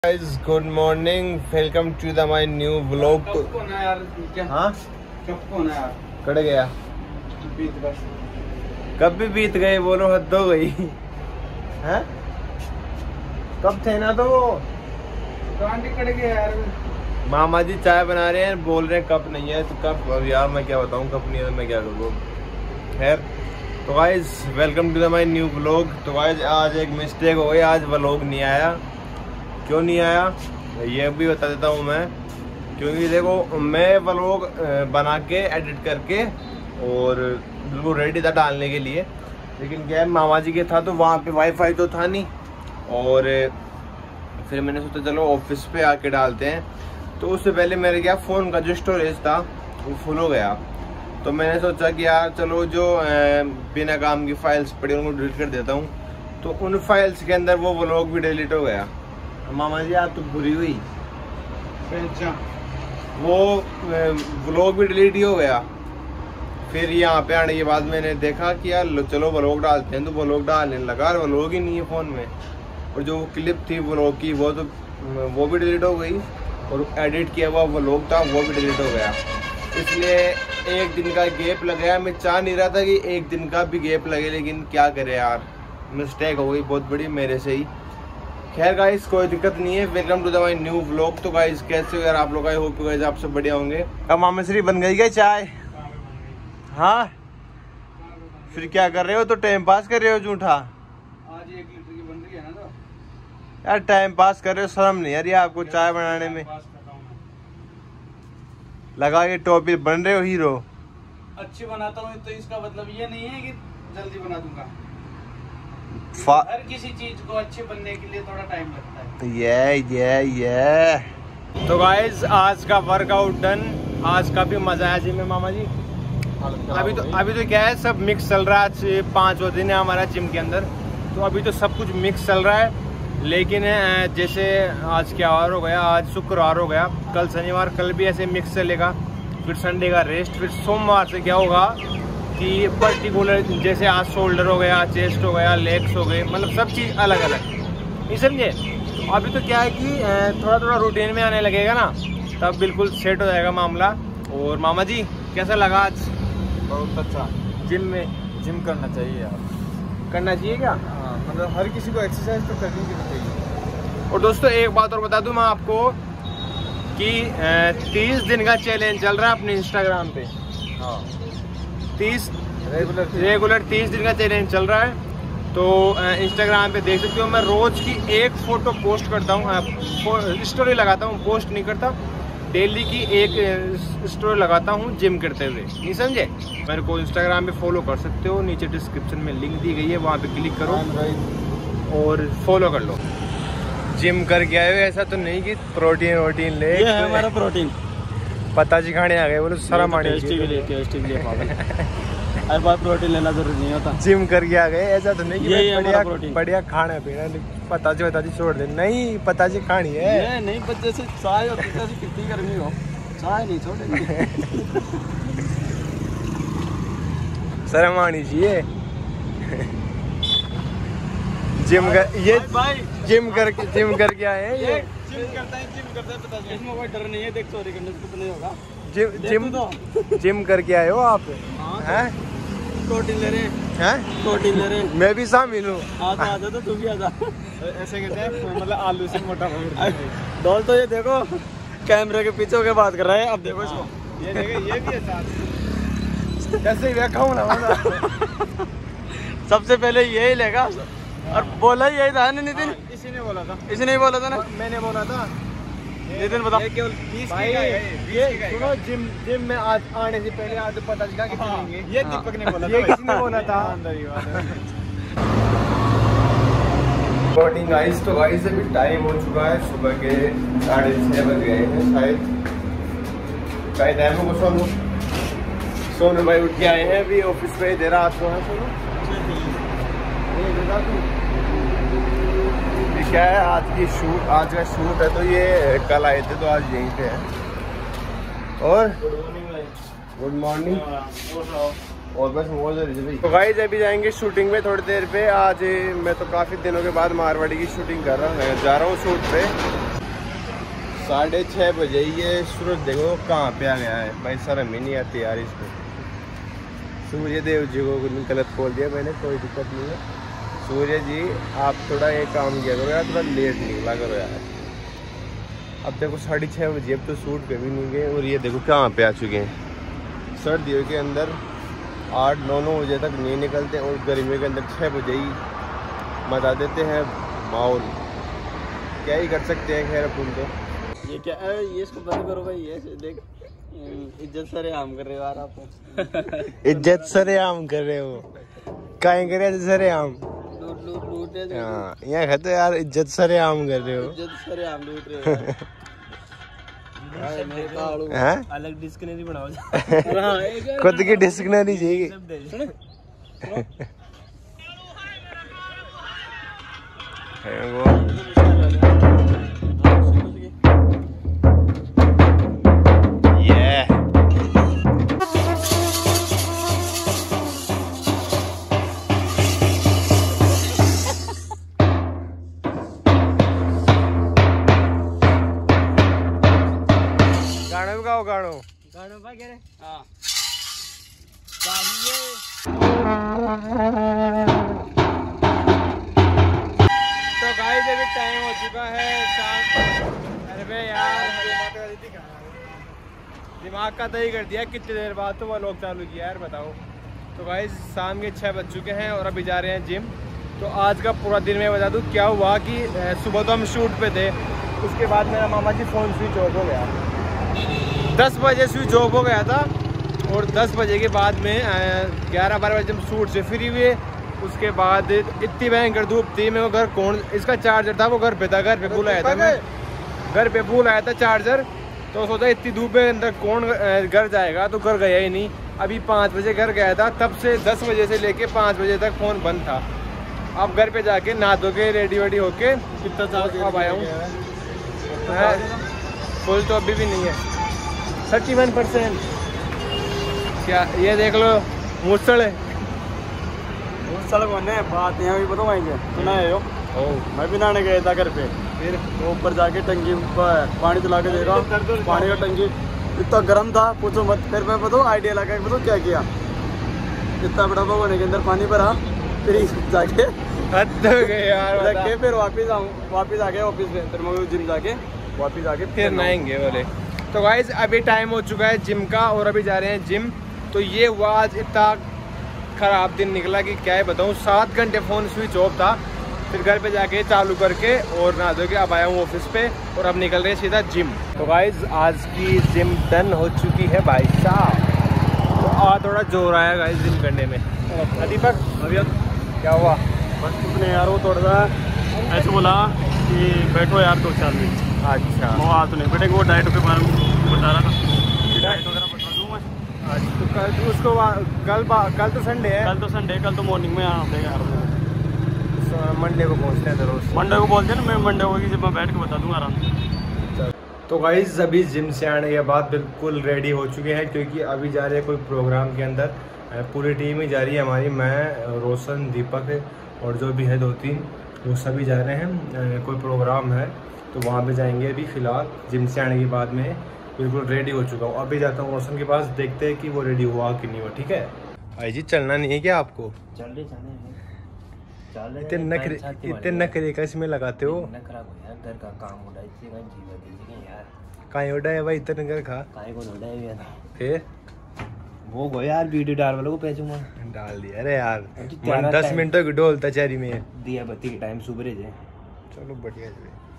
guys, good morning. Welcome to the my new vlog. हाँ cut गया कब भी बीत गए बोलो, हद हो गई हैं? कब थे ना तो वो कट गया यार। मामा जी चाय बना रहे हैं, बोल रहे हैं कप नहीं है तो कप। अब यार मैं क्या बताऊं, कप नहीं है तो मैं क्या करूँ। खैर तो guys welcome to the my new vlog. तो गाइज आज एक मिस्टेक हो गई, आज व्लॉग नहीं आया। क्यों नहीं आया ये भी बता देता हूँ मैं। क्योंकि देखो मैं व्लॉग बना के एडिट करके और बिल्कुल रेडी था डालने के लिए, लेकिन क्या है मामा जी के था तो वहाँ पे वाईफाई तो था नहीं, और फिर मैंने सोचा चलो ऑफिस पे आके डालते हैं। तो उससे पहले मेरे क्या फ़ोन का जो स्टोरेज था वो फुल हो गया। तो मैंने सोचा कि यार चलो जो बिना काम की फाइल्स पड़ी उनको डिलीट कर देता हूँ। तो उन फाइल्स के अंदर वो व्लॉग भी डिलीट हो गया। मामा जी आप तो बुरी हुई, वो व्लॉग भी डिलीट ही हो गया। फिर यहाँ पे आने के बाद मैंने देखा कि यार चलो व्लॉग डालते हैं, तो व्लॉग डालने लगा और व्लॉग ही नहीं है फ़ोन में। और जो क्लिप थी व्लॉग की वो भी डिलीट हो गई, और एडिट किया हुआ व्लॉग था वो भी डिलीट हो गया। इसलिए एक दिन का गैप लग गया। मैं चाह नहीं रहा था कि एक दिन का भी गैप लगे, लेकिन क्या करे यार, मिस्टेक हो गई बहुत बड़ी मेरे से ही। खैर गाइस कोई दिक्कत नहीं है। Welcome to the my new vlog. तो गाइस कैसे हो यार आप लोग? आई होप गाइस आप सब बढ़िया होंगे। अब मामा श्री बन गई क्या चाय? हाँ फिर क्या कर रहे हो? तो टाइम पास कर रहे हो झूठा? आज 1 लीटर की बन रही है ना। तो यार टाइम पास कर रहे हो, शर्म नहीं यार आपको चाय बनाने में? लगा के टॉपिक बन रहे हो हीरो। अच्छी बनाता हूँ तो इसका मतलब ये नहीं है कि जल्दी बना दूंगा। हर किसी चीज को अच्छे बनने के लिए थोड़ा टाइम लगता है। ये तो गाइस आज का वर्कआउट डन। आज का भी मजा आया जिम में मामा जी। अभी तो क्या है, सब मिक्स चल रहा है। आज 5वां दिन है हमारा जिम के अंदर, तो अभी तो सब कुछ मिक्स चल रहा है। लेकिन जैसे आज क्या वार हो गया, आज शुक्रवार हो गया, कल शनिवार, कल भी ऐसे मिक्स चलेगा। फिर संडे का रेस्ट। फिर सोमवार से क्या होगा कि पर्टिकुलर जैसे आज शोल्डर हो गया, चेस्ट हो गया, लेग्स हो गए, मतलब सब चीज़ अलग अलग, नहीं समझे? तो अभी तो क्या है कि थोड़ा थोड़ा रूटीन में आने लगेगा ना, तब बिल्कुल सेट हो जाएगा मामला। और मामा जी कैसा लगा आज? बहुत अच्छा। जिम में जिम करना चाहिए यार। करना चाहिए क्या? हाँ, मतलब हर किसी को एक्सरसाइज तो करनी चाहिए। और दोस्तों एक बात और बता दूं मैं आपको कि 30 दिन का चैलेंज चल रहा है अपने इंस्टाग्राम पे। हाँ 30 रेगुलर 30 दिन का चैलेंज चल रहा है। तो इंस्टाग्राम पे देख सकते हो, मैं रोज की एक फोटो पोस्ट करता हूँ, स्टोरी लगाता हूँ, पोस्ट नहीं करता। डेली की एक स्टोरी लगाता हूँ जिम करते हुए, नहीं समझे? मेरे को इंस्टाग्राम पे फॉलो कर सकते हो, नीचे डिस्क्रिप्शन में लिंक दी गई है, वहाँ पे क्लिक करो और फॉलो कर लो। जिम करके आए हो, ऐसा तो नहीं कि प्रोटीन ले। ये है हमारा प्रोटीन। पता जी खाने आ गए बोलो, शर्म आने हर बार प्रोटीन लेना जरूरी नहीं होता। जिम करके आ गए, ऐसा तो नहीं कि ये बढ़िया खाना पीना। पता जी छोड़ दे। नहीं पता जी खानी है। ये नहीं बच्चे से चाय और कितनी गर्मी हो, चाय नहीं छोड़ेंगे। शर्म आनी चाहिए। जिम करके आए हैं ये। जिम करता है पता नहीं, इसमें कोई डर नहीं है। देख चोरी करने से कुछ नहीं होगा। जिम करके आए हो आप? हैं? प्रोटीन ले रहे हैं। मैं भी शामिल हूँ। आजा तो तू भी आजा। ऐसे कहते हैं मतलब आलू से मोटा। डॉल तो ये देखो कैमरे के पीछे होकर बात कर रहा है। अब देखो इसको, ये देखो ये भी है साथ। कैसे देखा ना सबसे पहले यही लेगा, और बोला यही था ना नितिन? इसी ने बोला था। इसी ने बोला था ना? मैंने बोला था। नितिन बता। केवल ये सुनो, जिम में आज आने से पहले आज पता चला कि चलेंगे। ये दीपक ने बोला था। ये किसने बोला था? Morning guys. तो गाइस अभी टाइम हो चुका है सुबह के 6:30 बज गए हैं शायद। टाइम को सोनू भाई उठ के आए हैं अभी ऑफिस पे। दे रहा आपको है सोनू? क्या है आज का शूट है, तो ये कल आए थे तो आज यहीं पे है। और गुड मॉर्निंग। और बस मौज हो रही है भाई। तो गाइस अभी जाएंगे शूटिंग में थोड़ी देर पे। आज मैं तो काफ़ी दिनों के बाद मारवाड़ी की शूटिंग कर रहा हूँ, जा रहा हूँ शूट पे। 6:30 बजे ये सूरज देखो कहाँ पे आ गया है भाई, शर्म ही नहीं आती यार इसको। सूर्य देव जी को गलत बोल दिया मैंने, कोई दिक्कत नहीं है। सूर्य जी आप थोड़ा एक काम किया करो यार, थोड़ा लेट निकला करो यार। अब देखो 6:30 बजे, अब तो शूट पे भी नहीं गए और ये देखो कहाँ पे आ चुके हैं। सर्दियों के अंदर 8-9 बजे तक नहीं निकलते और गर्मियों के अंदर 6 बजे ही मचा देते हैं माहौल। क्या ही कर सकते हैं, खैर अपन तो। ये क्या है, ये इसको बंद करो भाई। ये देख इज्जत सरेआम कर रहे हो यार आप। इज्जत सरेआम कर रहे हो, काहे करे सरेआम? लूट रहे हो। हाँ यहाँ कहते हो यार इज्जत सरेआम कर रहे हो। इज्जत सरेआम लूट रहे हो। हैं? अलग डिक्शनरी बनाओ। खुद की डिक्शनरी चाहिए। गानों भाई कह रहे हाँ चाहिए। तो गाइस अभी टाइम हो चुका है शाम। अरे यार दिमाग का दही कर दिया, कितनी देर बाद तो वो लोग चालू किया यार बताओ। तो गाइस शाम के 6 बज चुके हैं और अभी जा रहे हैं जिम। तो आज का पूरा दिन मैं बता दूँ क्या हुआ कि सुबह तो हम शूट पे थे, उसके बाद मेरा मामा जी फ़ोन स्विच ऑफ हो गया। 10 बजे स्विच ऑफ हो गया था और 10 बजे के बाद में 11-12 बजे हम शूट से फ्री हुए। उसके बाद इतनी भयंकर धूप थी, मैं वो घर कौन, इसका चार्जर था वो घर पे था, घर पे भूल आया था मैं, घर पे भूल आया था चार्जर। तो सोचा इतनी धूप में अंदर कौन घर जाएगा, तो घर गया ही नहीं। अभी 5 बजे घर गया था, तब से 10 बजे से लेके 5 बजे तक फ़ोन बंद था। अब घर पे जाके नहा धो के रेडी वेडी होके अब आया हूँ। फुल तो अभी भी नहीं है, 31%। क्या ये देख लो मूसल है, मूसल कौन है? बात यहाँ भी पता वहीं तो ना है। मैं भी नहाने गया था घर पे, फिर ऊपर जाके टंकी पानी चला के देखा, पानी का टंकी इतना गर्म था पूछो मत। फिर मैं बताऊँ आइडिया लगा के बताऊँ क्या किया, इतना बड़ा भगोने के अंदर पानी भरा, फिर जाके यार के फिर वापिस आ गए ऑफिस में। फिर मैं जिम जाके वापिस आके फिर नहाएंगे बोले। तो गाइस अभी टाइम हो चुका है जिम का और अभी जा रहे हैं जिम। तो ये हुआ आज इतना ख़राब दिन निकला कि क्या है बताऊँ। 7 घंटे फ़ोन स्विच ऑफ था, फिर घर पे जाके चालू करके और नहा धो के अब आया हूँ ऑफिस पे और अब निकल रहे हैं सीधा जिम। तो गाइस आज की जिम डन हो चुकी है भाई साहब। तो आज थोड़ा जोर आया गाइस जिम करने में। दीपक अभी क्या हुआ? बस तुमने यार वो थोड़ा सा ऐसे बोला कि बैठो यार 2-4 मिनट। अच्छा वो आज नहीं बैठे, वो डाइट के बारे में बता रहा था, डाइट वगैरह बता दूँ मैं। अच्छा तो कल उसको कल तो संडे है। कल तो मॉर्निंग में यहाँ पे यार मंडे को पहुँचते हैं। रोज मंडे को बोलते हैं ना, मैं मंडे को जब मैं बैठ के बता दूँगा आराम से। तो गाइस अभी जिम से आने के बाद बिल्कुल रेडी हो चुके हैं, क्योंकि अभी जा रहे हैं कोई प्रोग्राम के अंदर। पूरी टीम ही जा रही है हमारी, मैं, रोशन, दीपक और जो भी है 2-3 वो सभी जा रहे हैं। कोई प्रोग्राम है तो वहाँ पे जाएंगे। अभी फ़िलहाल जिम से आने के बाद में बिल्कुल रेडी हो चुका हूँ। अभी जाता हूँ रोशन के पास, देखते हैं कि वो रेडी हुआ कि नहीं हुआ। ठीक है भाई जी, चलना नहीं है क्या आपको? इतने नखरे का इसमें लगाते हो? घर का काम हो रहा है यार। कहीं उड़ा है भाई इतने घर का? फिर वो गो यार वीडियो डाल वालों को भेजूंगा। डाल दिया। अरे यार 10 मिनटों की डोलता चारी में दिया बत्ती के टाइम सुबह। चलो बढ़िया।